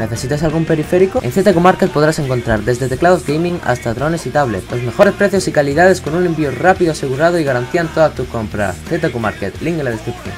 ¿Necesitas algún periférico? En ZQ Market podrás encontrar desde teclados gaming hasta drones y tablets. Los mejores precios y calidades con un envío rápido, asegurado y garantía en todas tus compras. ZQ Market, link en la descripción.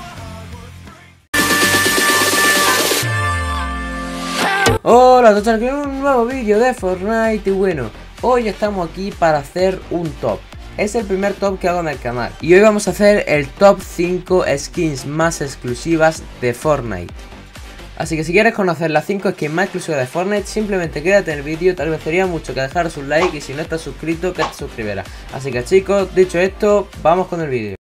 Hola a todos, aquí un nuevo vídeo de Fortnite y bueno, hoy estamos aquí para hacer un top. Es el primer top que hago en el canal y hoy vamos a hacer el top 5 skins más exclusivas de Fortnite. Así que si quieres conocer las 5 skins más exclusivas de Fortnite, simplemente quédate en el vídeo. Te agradecería mucho que dejaras un like y si no estás suscrito, que te suscribieras. Así que chicos, dicho esto, vamos con el vídeo.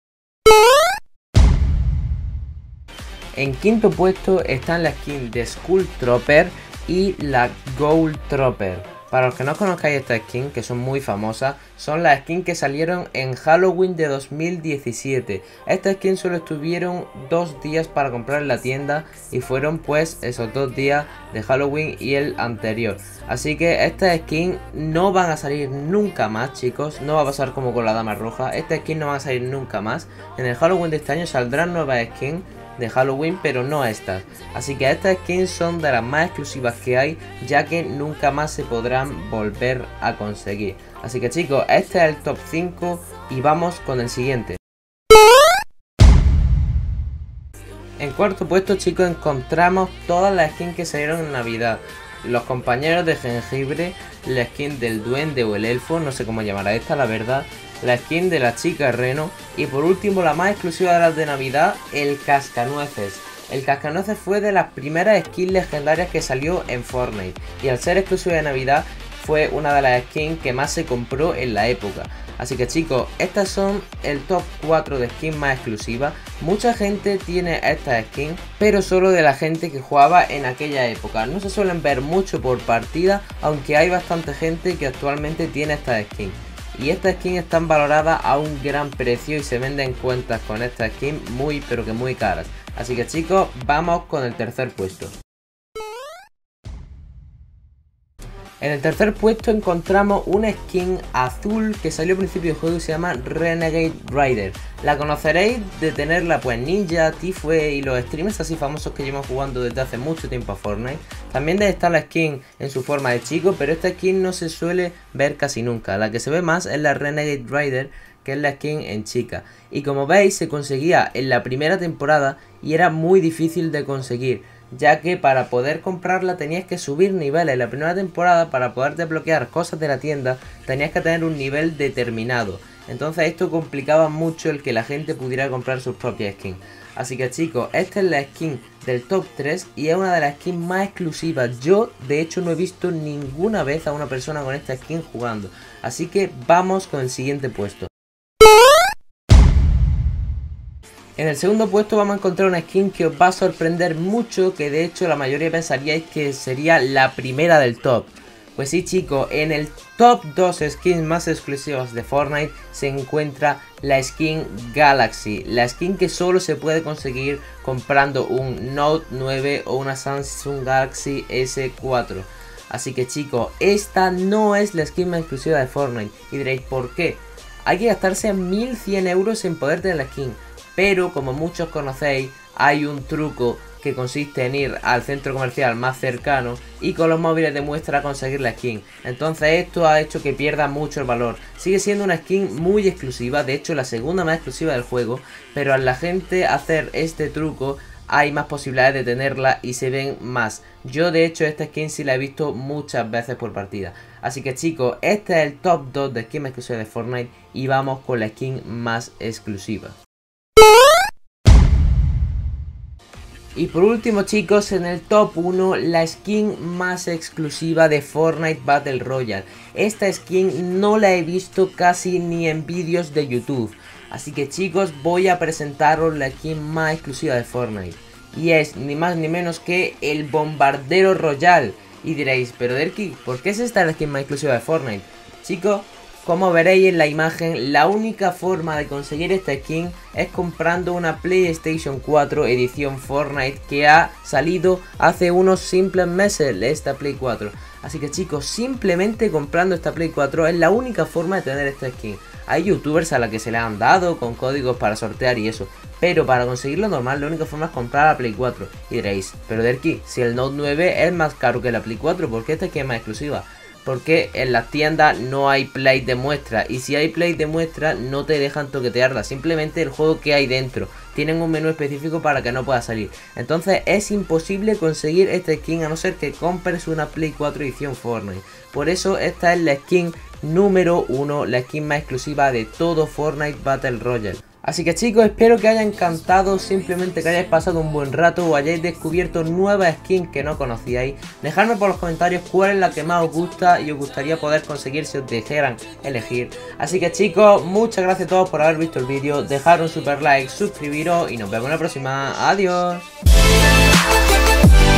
En quinto puesto están las skins de Skull Trooper y la Gold Trooper. Para los que no conozcáis esta skin, que son muy famosas, son las skins que salieron en Halloween de 2017. Estas skins solo estuvieron 2 días para comprar en la tienda y fueron pues esos 2 días de Halloween y el anterior. Así que estas skins no van a salir nunca más, chicos. No va a pasar como con la Dama Roja. Estas skins no van a salir nunca más. En el Halloween de este año saldrán nuevas skins de Halloween, pero no estas. Así que estas skins son de las más exclusivas que hay, ya que nunca más se podrán volver a conseguir. Así que chicos, este es el top 5 y vamos con el siguiente. En cuarto puesto, chicos, encontramos todas las skins que salieron en Navidad. Los compañeros de jengibre, la skin del duende o el elfo, no sé cómo llamará esta, la verdad. La skin de la chica reno y por último la más exclusiva de las de Navidad, el cascanueces. El cascanueces fue de las primeras skins legendarias que salió en Fortnite y al ser exclusiva de Navidad fue una de las skins que más se compró en la época. Así que chicos, estas son el top 4 de skins más exclusivas. Mucha gente tiene estas skins, pero solo de la gente que jugaba en aquella época. No se suelen ver mucho por partida, aunque hay bastante gente que actualmente tiene estas skins. Y estas skins están valoradas a un gran precio y se venden cuentas con estas skins muy pero que muy caras. Así que chicos, vamos con el tercer puesto. En el tercer puesto encontramos una skin azul que salió al principio del juego y se llama Renegade Rider. La conoceréis de tenerla pues Ninja, Tifue y los streamers así famosos que llevan jugando desde hace mucho tiempo a Fortnite. También debe estar la skin en su forma de chico, pero esta skin no se suele ver casi nunca. La que se ve más es la Renegade Rider, que es la skin en chica. Y como veis se conseguía en la primera temporada y era muy difícil de conseguir, ya que para poder comprarla tenías que subir niveles. En la primera temporada, para poder desbloquear cosas de la tienda, tenías que tener un nivel determinado. Entonces esto complicaba mucho el que la gente pudiera comprar sus propias skins. Así que chicos, esta es la skin del top 3 y es una de las skins más exclusivas. Yo de hecho no he visto ninguna vez a una persona con esta skin jugando. Así que vamos con el siguiente puesto. En el segundo puesto vamos a encontrar una skin que os va a sorprender mucho, que de hecho la mayoría pensaríais que sería la primera del top. Pues sí chicos, en el top 2 skins más exclusivas de Fortnite se encuentra la skin Galaxy. La skin que solo se puede conseguir comprando un Note 9 o una Samsung Galaxy S4. Así que chicos, esta no es la skin más exclusiva de Fortnite. Y diréis, ¿por qué? Hay que gastarse 1100 euros en poder tener la skin. Pero como muchos conocéis, hay un truco que consiste en ir al centro comercial más cercano y con los móviles de muestra conseguir la skin. Entonces esto ha hecho que pierda mucho el valor. Sigue siendo una skin muy exclusiva, de hecho la segunda más exclusiva del juego, pero al la gente hacer este truco hay más posibilidades de tenerla y se ven más. Yo de hecho esta skin sí la he visto muchas veces por partida. Así que chicos, este es el top 2 de skin más exclusiva de Fortnite y vamos con la skin más exclusiva. Y por último chicos, en el top 1, la skin más exclusiva de Fortnite Battle Royale. Esta skin no la he visto casi ni en vídeos de YouTube. Así que chicos, voy a presentaros la skin más exclusiva de Fortnite. Y es ni más ni menos que el Bombardero Royal. Y diréis, pero Derki, ¿por qué es esta la skin más exclusiva de Fortnite? Chicos, como veréis en la imagen, la única forma de conseguir esta skin es comprando una PlayStation 4 edición Fortnite que ha salido hace unos simples meses, esta Play 4. Así que chicos, simplemente comprando esta Play 4 es la única forma de tener esta skin. Hay youtubers a la que se le han dado con códigos para sortear y eso, pero para conseguirlo normal la única forma es comprar la Play 4. Y diréis, pero Derki, si el Note 9 es más caro que la Play 4, ¿por qué esta es más exclusiva? Porque en las tiendas no hay play de muestra, y si hay play de muestra no te dejan toquetearla, simplemente el juego que hay dentro. Tienen un menú específico para que no pueda salir. Entonces es imposible conseguir esta skin a no ser que compres una Play 4 edición Fortnite. Por eso esta es la skin número 1, la skin más exclusiva de todo Fortnite Battle Royale. Así que chicos, espero que haya encantado, simplemente que hayáis pasado un buen rato o hayáis descubierto nuevas skins que no conocíais. Dejadme por los comentarios cuál es la que más os gusta y os gustaría poder conseguir si os dijeran elegir. Así que chicos, muchas gracias a todos por haber visto el vídeo, dejad un super like, suscribiros y nos vemos en la próxima. Adiós.